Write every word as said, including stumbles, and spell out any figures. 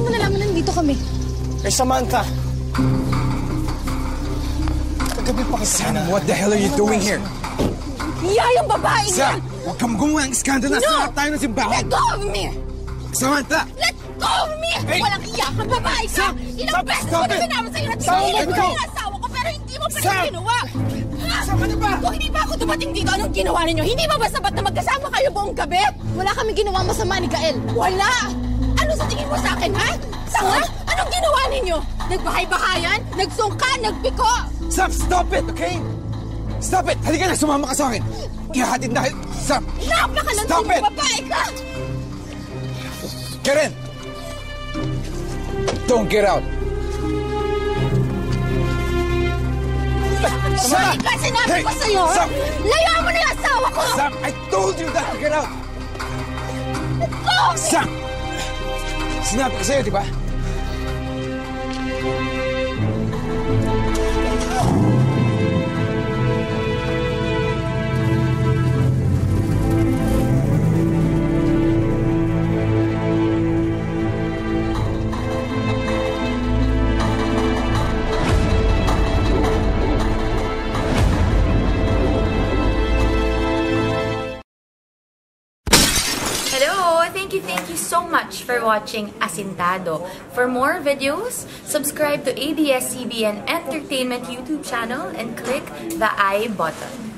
mo nalaman na nandito kami? Eh, Samantha! Kagabi pa kasi Sam, what the hell are you doing here? Iya yung babae niya! Sam, huwag kang gumawa ng skandal na sa tayo ng simbahan! Let go of me! Samantha! Let go of me! Hey! Walang iya kang babae ka! Sam! Ilang Sam, beses stop ko na it! sinabi sa'yo na Sam, tingin let ko go! na yung asawa ko pero hindi mo pa Sam! siya ginawa! Ha? Sam, ano ba? Kung hindi pa ako dumating dito, anong ginawa ninyo? Hindi ba ba sapat na magkasama kayo buong gabi? Wala kami ginawa masama ni Gael. Wala! Ano sa tingin mo sa akin, ha? Sanga? Anong ginawa ninyo? Nagbahay-bahayan? Nagsungka? Nagpiko? Sam, stop it, okay? Stop it! Halika na, sumama ka sa akin! Ihahatid na... Sam! Napakalantin Stop mo, it! babae ka! Karen! Don't get out! Sam! Ka, sinabi Hey! ko sa'yo, ha? Sam! Layuan mo na yung asawa ko! Sam, I told you not to get out! Go! Sam! Sinabi ko sa'yo, di ba? Hello! Thank you, thank you so much for watching Asintado. For more videos, subscribe to A B S C B N Entertainment YouTube channel and click the I button.